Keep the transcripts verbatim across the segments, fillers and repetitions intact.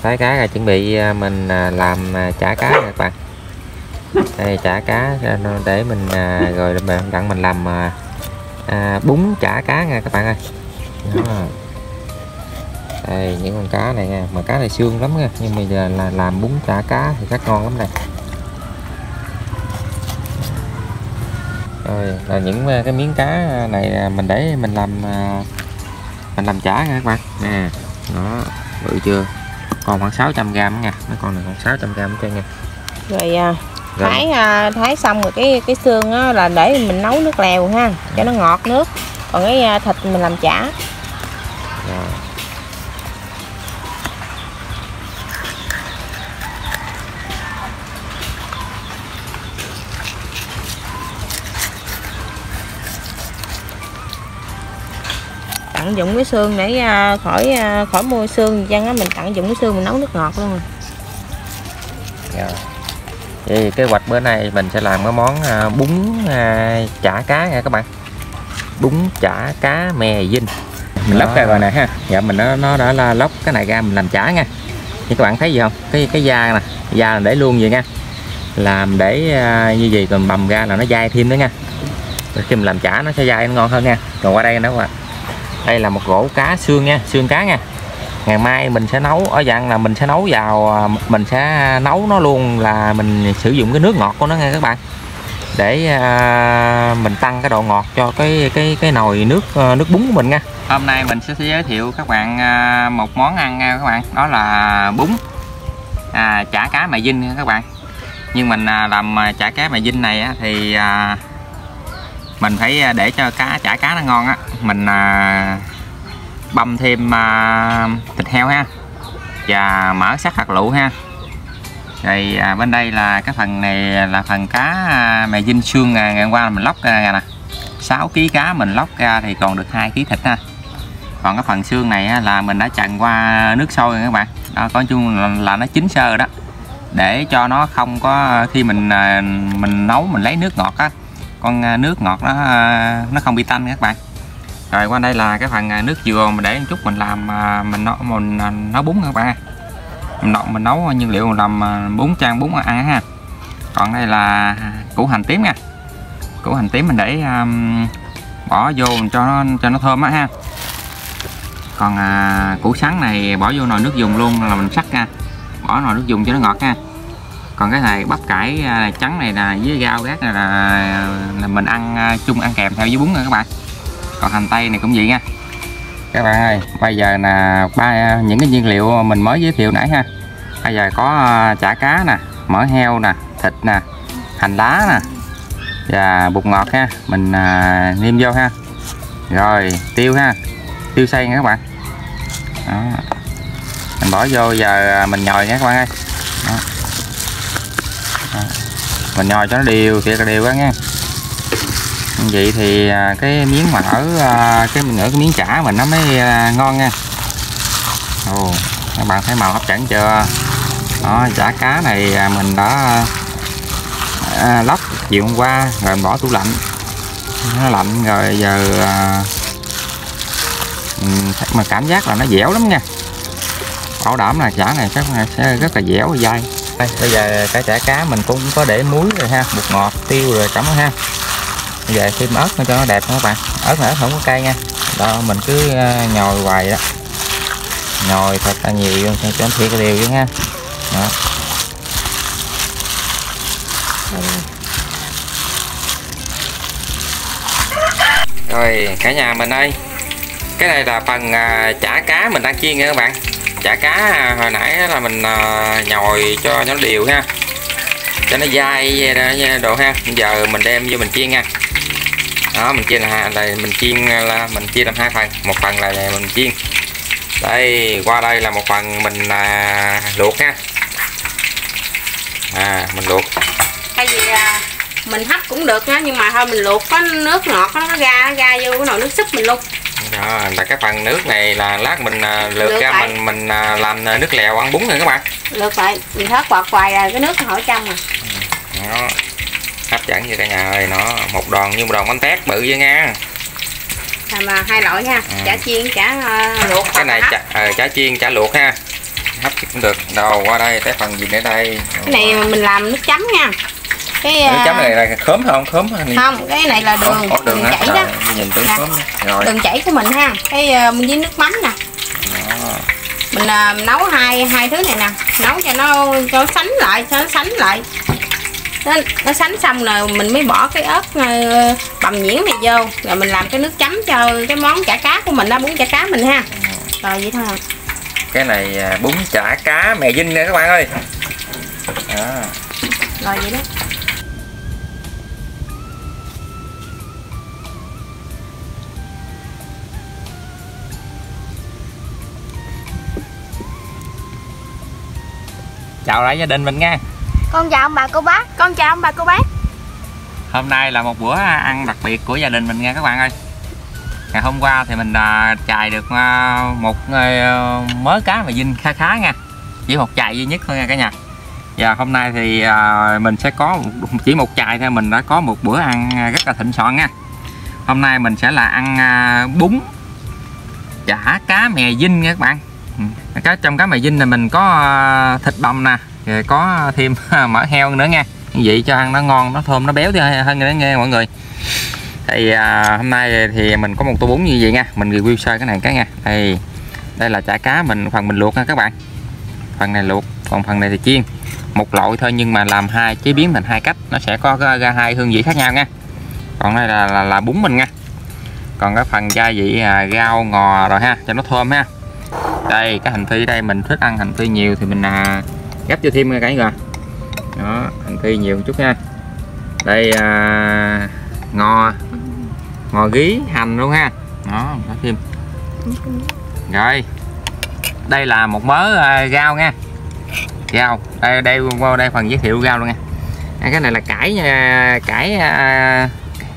thái cá là chuẩn bị mình làm chả cá các bạn. Đây chả cá để mình rồi mình đặng mình làm à, bún chả cá nha các bạn ơi. Đó. Đây những con cá này nha, mà cá này xương lắm nha, nhưng bây giờ là làm bún chả cá thì rất ngon lắm này. Rồi là những cái miếng cá này mình để mình làm mình làm chả nha các bạn nè. Đó bự chưa, còn khoảng sáu trăm gram nha, mấy con này còn sáu trăm gram cho nha. Rồi à, thái à, thái xong rồi cái cái xương á, là để mình nấu nước lèo ha, cho nó ngọt nước, còn cái à, thịt mình làm chả. Rồi. Tận dụng cái xương để à, khỏi à, khỏi mua xương chăng á, mình tận dụng cái xương mình nấu nước ngọt luôn. Rồi. Thì kế hoạch bữa nay mình sẽ làm cái món à, bún à, chả cá nha các bạn. Bún chả cá mè dinh. Mình lóc ra rồi nè ha. Dạ mình nó nó đã là lóc cái này ra mình làm chả nha. Thì các bạn thấy gì không? Cái cái da nè, da là để luôn vậy nha. Làm để à, như gì còn bầm ra là nó dai thêm nữa nha. Rồi khi mình làm chả nó sẽ dai nó ngon hơn nha. Còn qua đây nữa các bạn. Đây là một rổ cá xương nha, xương cá nha. Ngày mai mình sẽ nấu ở dạng là mình sẽ nấu vào, mình sẽ nấu nó luôn là mình sử dụng cái nước ngọt của nó nha các bạn, để à, mình tăng cái độ ngọt cho cái cái cái nồi nước nước bún của mình nha. Hôm nay mình sẽ giới thiệu các bạn à, một món ăn nha các bạn, đó là bún à, chả cá mè dinh nha các bạn. Nhưng mình à, làm chả cá mè dinh này á, thì à, mình phải để cho cá chả cá nó ngon á, mình à, băm thêm à, thịt heo ha, và mỡ sắc hạt lựu ha. Rồi à, bên đây là cái phần này là phần cá à, mè dinh xương à, ngày hôm qua mình lóc ra nè, sáu ký cá mình lóc ra thì còn được hai ký thịt ha. Còn cái phần xương này á, là mình đã trần qua nước sôi rồi các bạn. Đó, nói chung là, là nó chín sơ rồi đó, để cho nó không có khi mình à, mình nấu mình lấy nước ngọt á, con nước ngọt nó nó không bị tanh các bạn. Rồi qua đây là cái phần nước dừa mình để một chút mình làm mình nấu mình nấu bún các bạn. Mình nấu, mình nấu nguyên liệu mình làm bún chan bún ăn ha. Còn đây là củ hành tím nha. Củ hành tím mình để um, bỏ vô cho nó cho nó thơm á ha. Còn à, củ sắn này bỏ vô nồi nước dùng luôn là mình sắc nha. Bỏ nồi nước dùng cho nó ngọt ha. Còn cái này bắp cải à, trắng này là với rau gác này là, là mình ăn à, chung ăn kèm theo với bún rồi các bạn. Còn hành tây này cũng vậy nha các bạn ơi. Bây giờ là ba những cái nguyên liệu mình mới giới thiệu nãy ha. Bây giờ có chả cá nè, mỡ heo nè, thịt nè, hành lá nè và bột ngọt ha, mình à, nêm vô ha. Rồi tiêu ha, tiêu xay nha các bạn. Đó. Mình bỏ vô giờ mình nhồi nha các bạn ơi. Đó. Đó. Mình nhồi cho nó đều thiệt là đều á nha. Vậy thì cái miếng mà ở cái mình ở cái miếng chả mình nó mới ngon nha. Ồ, các bạn thấy màu hấp dẫn chưa? Đó, chả cá này mình đã à, lóc chiều hôm qua rồi bỏ tủ lạnh, nó lạnh rồi giờ à, mà cảm giác là nó dẻo lắm nha, bảo đảm là chả này chắc sẽ rất là dẻo và dai. Đây, bây giờ cái chả cá mình cũng có để muối rồi ha, bột ngọt, tiêu rồi chấm ha. Bây giờ thêm ớt cho nó đẹp các bạn. Ớt này không có cay nha. Đó mình cứ nhồi hoài đó, nhồi thật là nhiều cho nó thiệt đều chứ ha. Đó. Rồi cả nhà mình ơi, cái này là phần chả cá mình đang chiên nha các bạn. Chả cá hồi nãy là mình nhồi cho nó đều ha, cho nó dai đồ ha. Bây giờ mình đem vô mình chiên nha. Đó mình chia là, là mình chiên là mình chia làm hai phần, một phần là mình chiên. Đây qua đây là một phần mình à, luộc ha. À mình luộc. Hay gì à, mình hấp cũng được nha, nhưng mà thôi mình luộc có nước ngọt nó ra nó ra vô cái nồi nước súp mình luôn. Đó là cái phần nước này là lát mình à, lượt lượt ra lại. mình mình à, làm nước lèo ăn bún rồi các bạn. Lượt lại mình hết quạt hoài rồi cái nước ở trong rồi. Đó hấp dẫn như cả nhà ơi, nó một đòn như một đòn bánh tét bự vậy nha. À, mà hai loại ha, à. Chả chiên chả uh, luộc. Cái này chả, uh, chả chiên chả luộc ha, hấp cũng được. Đâu qua đây tới phần gì nữa đây? Cái này mình làm nước chấm nha. Cái nước chấm này là khóm không? Khóm này. Không, cái này là đường, Ủa, đường, đường chảy đó. Nhìn tưởng khóm. Rồi. Đường chảy của mình ha. Cái uh, với nước mắm nè. Đó. Mình uh, nấu hai hai thứ này nè, nấu cho nó cho sánh lại, cho nó sánh lại. Nó, nó sánh xong rồi mình mới bỏ cái ớt uh, bằm nhuyễn này vô, rồi mình làm cái nước chấm cho cái món chả cá của mình đó, bún chả cá mình ha. Rồi vậy thôi. Cái này bún chả cá mè Vinh nè các bạn ơi. Đó. Rồi vậy đó. Chào lại gia đình mình nha. Con chào ông bà cô bác. Con chào ông bà cô bác. Hôm nay là một bữa ăn đặc biệt của gia đình mình nha các bạn ơi. Ngày hôm qua thì mình uh, chài được uh, một uh, mớ cá mè Vinh khá khá nha. Chỉ một chài duy nhất thôi nha cả nhà. Và hôm nay thì uh, mình sẽ có một, chỉ một chài thôi mình đã có một bữa ăn rất là thịnh soạn nha. Hôm nay mình sẽ là ăn uh, bún chả cá mè Vinh nha các bạn. Cái trong cá mè Vinh này mình có uh, thịt bằm nè, rồi có thêm mỡ heo nữa nha. Như vậy cho ăn nó ngon, nó thơm, nó béo hơn nữa nghe mọi người. Thì à, hôm nay thì mình có một tô bún như vậy nha. Mình review sơ cái này cái nha. Đây, đây là chả cá mình, phần mình luộc nha các bạn. Phần này luộc, còn phần này thì chiên. Một loại thôi nhưng mà làm hai chế biến thành hai cách, nó sẽ có ra hai hương vị khác nhau nha. Còn đây là là, là bún mình nha. Còn cái phần gia vị à, rau ngò rồi ha, cho nó thơm ha. Đây cái hành phi đây mình thích ăn hành phi nhiều thì mình à, gấp cho thêm cái rồi. Đó, hành phi nhiều một chút nha. Đây à, ngò ngò gí hành luôn ha. Đó, có thêm. Rồi. Đây là một mớ à, rau nha. Rau. Đây đây qua đây phần giới thiệu rau luôn nha. Cái này là cải nha, cải à,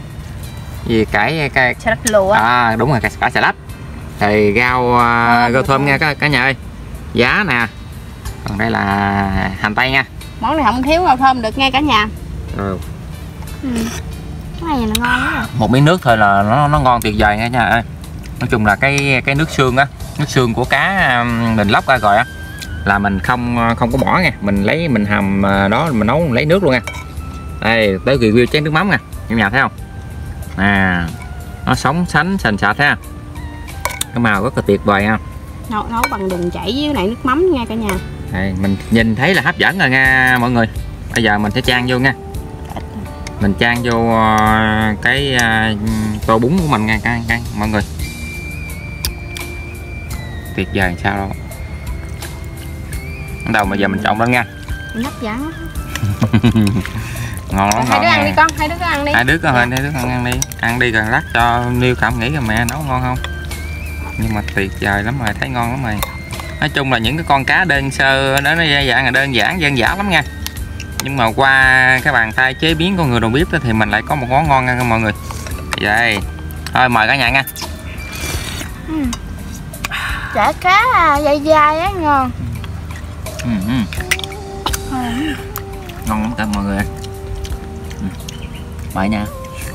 gì cải cái xà lách lùa. À đúng rồi, cải xà lách. Thì rau à, rau thơm nha cả, cả nhà ơi. Giá nè. Còn đây là hành tây nha. Món này không thiếu rau thơm được nghe cả nhà. Ừ. Ừ. Cái này là ngon quá. Một miếng nước thôi là nó nó ngon tuyệt vời nha ơi. Nói chung là cái cái nước xương á, nước xương của cá mình lóc ra rồi á là mình không không có bỏ nha, mình lấy mình hầm đó mình nấu mình lấy nước luôn nha. Đây tới review chén nước mắm nè, cả nhà thấy không? À, nó sống sánh sành sạch ha. Cái màu rất là tuyệt vời ha. Nấu nấu bằng đường chảy với này nước mắm nha cả nhà. Đây, mình nhìn thấy là hấp dẫn rồi nha mọi người. Bây giờ mình sẽ chan vô nha. Mình chan vô cái tô bún của mình nha cả, cả mọi người. Tuyệt vời sao đâu. Bắt đầu bây giờ mình trộn lên nha. Hấp dẫn. Ngon lắm. Hai đứa ăn đi con, hai đứa cứ ăn đi. Hai đứa có hơi, hai đứa ăn, ăn đi. Ăn đi rồi lát cho Niêu cảm nghĩ rồi mẹ nấu ngon không. Nhưng mà tuyệt vời lắm rồi, thấy ngon lắm rồi. Nói chung là những cái con cá đơn sơ đó nó dạng là đơn giản, dân dã lắm nha. Nhưng mà qua cái bàn tay chế biến của người đầu bếp thì mình lại có một món ngon nha mọi người. Vậy thôi mời cả nhà nha. Ừ. Chả cá dai dai á, ngon. Ừ, ừ. Ừ. Ngon lắm cả mọi người. Ừ. Mời nha.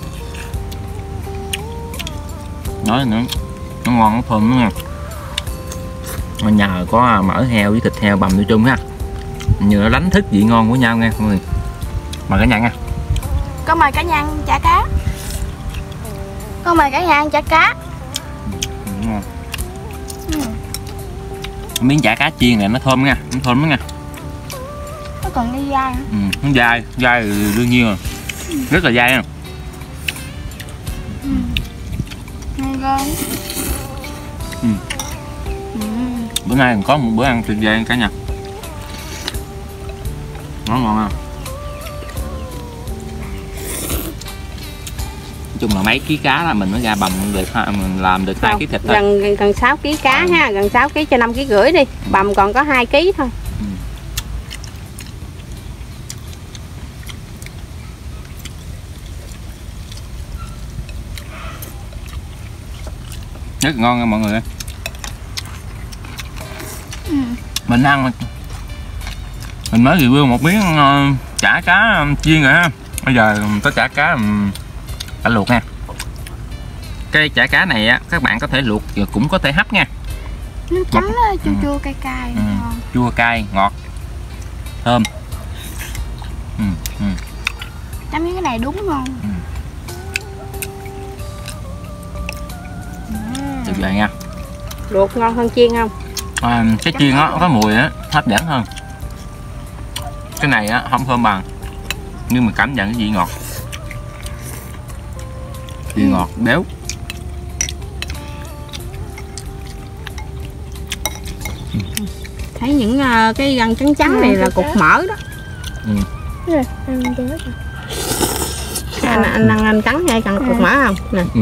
Nói nữa, nó ngon, nó thơm nữa nha. Nó nhờ có mỡ heo với thịt heo bằm vô chung ha. Như nó đánh thức vị ngon của nhau nha mọi người. Mời cả nhà nha. Con mời cả nhà ăn chả cá. Con mời cả nhà ăn chả cá. Ừ, ngon. Ừ. Miếng chả cá chiên này nó thơm nha, nó thơm lắm nha. Nó còn đi dai nữa. Ừ, nó dai, dai thì đương nhiên rồi. Ừ. Rất là dai nha. Ừ. Ngon ghê. Ừ. Ừ. Bữa nay còn có một bữa ăn tuyệt vời cả nhà. Nó ngon không? Nói chung là mấy ký cá là mình mới ra bầm được, mình làm được hai ký thịt thôi. Gần gần sáu ký cá à. Ha, gần sáu ký cho năm ký rưỡi đi. Bầm còn có hai ký thôi. Ừ. Rất ngon nha mọi người. Ừ. Mình ăn mình mới review một miếng uh, chả cá um, chiên rồi ha. Bây giờ có chả cá um, đã luộc nha. Cái chả cá này á các bạn có thể luộc cũng có thể hấp nha. Nước chấm đó, chua chua cay cay. Ừ. Chua cay ngọt thơm. Ừ. Ừ. Chấm với cái này đúng không? Ừ. Tuyệt vời nha. Luộc ngon hơn chiên không? À, cái chiên á có mùi á hấp dẫn hơn. Cái này á không thơm bằng, nhưng mà cảm nhận cái vị ngọt, vị ừ. ngọt béo. Thấy những uh, cái răng trắng trắng này là cục mỡ đó. Ừ. Anh anh ăn anh cắn ngay cần cục mỡ không? Nè. Ừ.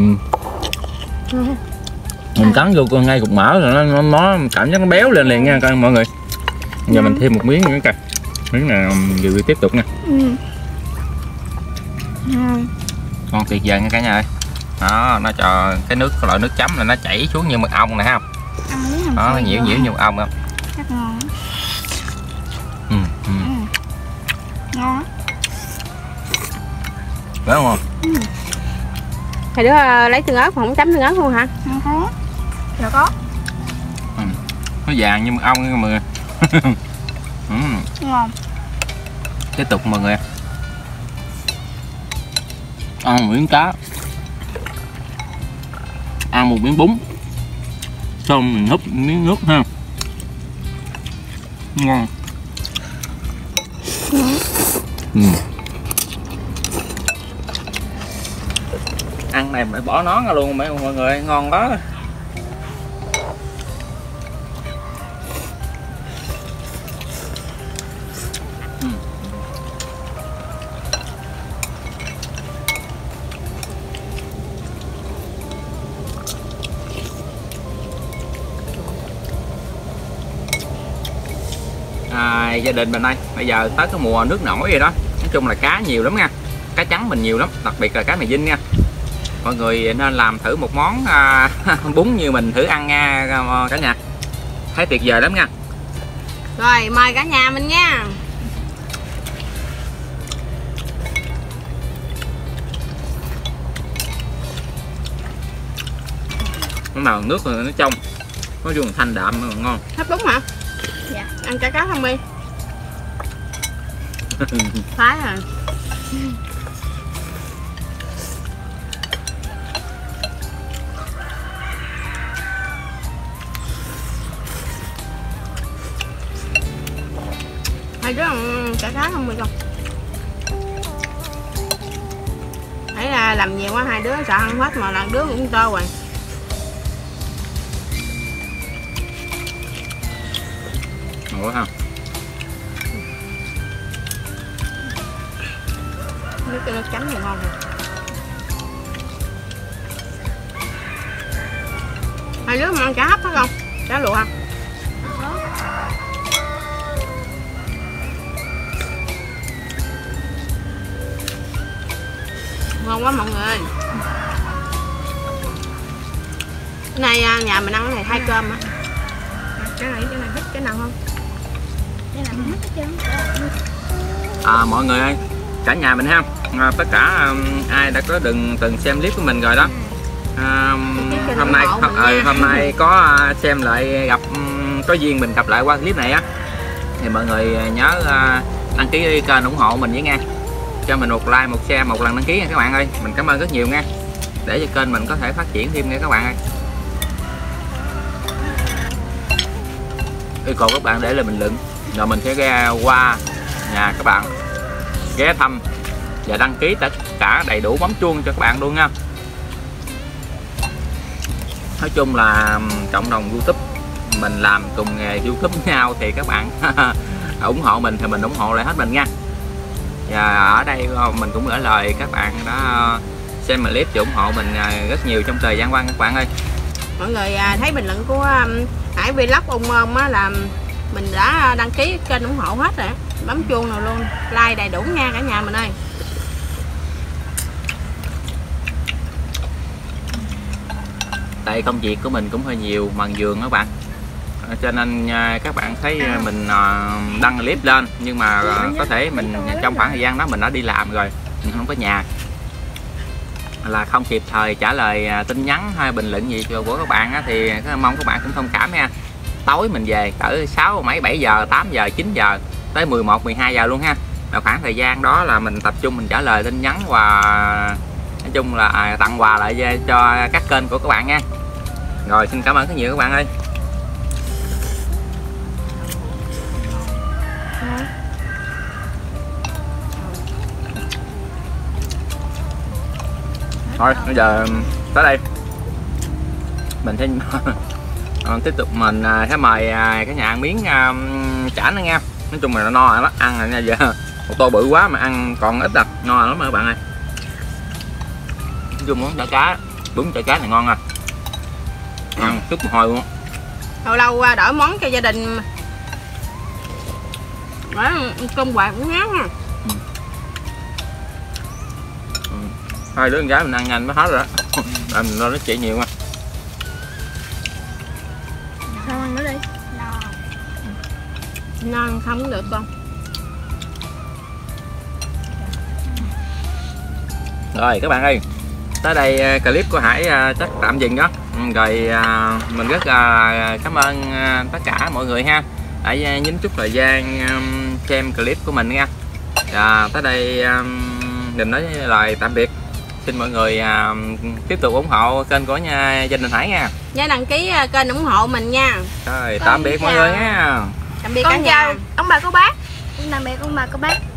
Mình cắn vô con ngay cục mỡ rồi nó, nó cảm giác nó béo lên liền nha mọi người. Giờ mình thêm một miếng nữa coi. Miếng này vừa tiếp tục nha. Ừ. Ngon tuyệt vời nha cả nhà ơi. Đó, nó cho cái nước cái loại nước chấm là nó chảy xuống như mật ong này không? Đó, nhiễu nhiễu như mật ong không? Chắc ngon. Ừ, ừ. Ừ. Ngon. Đúng không? Ừ. Thầy đứa uh, lấy tương ớt mà không chấm tương ớt luôn hả? Không có. Dạ có. Ừ. Nó vàng như mật ong nha mọi người. Ừ. Ngon. Tiếp tục mọi người. Ăn một miếng cá, ăn một miếng bún, xong mình húp miếng nước ha. Ngon. Ừ. Ăn này phải bỏ nón ra luôn mấy mọi người, ngon quá. Ừ. À, gia đình mình đây bây giờ tới cái mùa nước nổi rồi đó, nói chung là cá nhiều lắm nha, cá trắng mình nhiều lắm, đặc biệt là cá mè dinh nha. Mọi người nên làm thử một món à, bún như mình thử ăn nha cả nhà, thấy tuyệt vời lắm nha. Rồi mời cả nhà mình nha. Cái nào nước rồi nó trong, nói chung là thanh đạm mà ngon. Hấp đúng hả? Dạ. Ăn chả cá không đi. Phái rồi. Hai đứa ăn chả cá không đi con. Thấy là làm nhiều quá hai đứa sợ ăn hết mà lần đứa cũng to rồi. Ủa ha. Nước cái nước chấm thì ngon rồi. Hai đứa mà ăn chả hấp phải không? Chả luộc không? Ngon quá mọi người ơi. Cái này nhà mình ăn cái này thay cơm á. Cái này cái này thích cái nào không? Cái này mình thích hết trơn. À mọi người ơi, cả nhà mình ha, à, tất cả um, ai đã có từng từng xem clip của mình rồi đó. À, hôm nay hôm, ờ, hôm nay có uh, xem lại gặp um, có duyên mình gặp lại qua clip này á, thì mọi người nhớ uh, đăng ký kênh ủng hộ mình với nha, cho mình một like một share một lần đăng ký nha các bạn ơi, mình cảm ơn rất nhiều nha, để cho kênh mình có thể phát triển thêm nha các bạn ơi. Yêu cầu các bạn để lại bình luận rồi mình sẽ ra qua nhà các bạn ghé thăm và đăng ký tất cả đầy đủ, bấm chuông cho các bạn luôn nha. Nói chung là cộng đồng YouTube mình làm cùng nghề YouTube với nhau thì các bạn ủng hộ mình thì mình ủng hộ lại hết mình nha. Và ở đây mình cũng gửi lời các bạn đã xem clip và ủng hộ mình rất nhiều trong thời gian qua các bạn ơi. Mọi người thấy bình luận của Hải Vlog ung ôm á là mình đã đăng ký kênh ủng hộ hết rồi, bấm chuông nào luôn, like đầy đủ nha cả nhà mình ơi. Tại công việc của mình cũng hơi nhiều mần vườn các bạn, cho nên các bạn thấy mình đăng clip lên, nhưng mà có thể mình trong khoảng thời gian đó mình đã đi làm rồi, mình không có nhà, là không kịp thời trả lời tin nhắn hay bình luận gì của các bạn á, thì mong các bạn cũng thông cảm nha. tối mình về cỡ sáu mấy bảy giờ, tám giờ, chín giờ tới mười một, mười hai giờ luôn ha. Là khoảng thời gian đó là mình tập trung mình trả lời tin nhắn và nói chung là tặng quà lại cho các kênh của các bạn nha. Rồi xin cảm ơn rất nhiều các bạn ơi. Thôi bây giờ tới đây mình sẽ tiếp tục mình sẽ mời cái nhà ăn miếng chả nữa nha. Nói chung là no rồi đó, ăn rồi nha. Giờ một tô bự quá mà ăn còn ít đặc, no lắm các bạn ơi. Nói chung món chả cá, bún chả cá này ngon à, ăn chút một hồi luôn. Lâu lâu đổi món cho gia đình đó, cơm quạt cũng ngán nha. Ừ. Ừ. Hai đứa con gái mình ăn nhanh mới hết rồi đó. Tại mình lo nó chỉ nhiều mà. Sao ăn nữa đi. No. No không cũng được con. Rồi các bạn ơi, tới đây clip của Hải chắc tạm dừng đó. Rồi mình rất là cảm ơn tất cả mọi người ha, đã nhín chút thời gian xem clip của mình nha. À, tới đây mình nói lời tạm biệt. Xin mọi người tiếp tục ủng hộ kênh của nhà gia đình Hải nha. Nhớ đăng ký kênh ủng hộ mình nha. Rồi tạm biệt mọi người nha. Tạm biệt Con cả nhà. chào ông bà cô bác. Tạm biệt ông bà cô bác.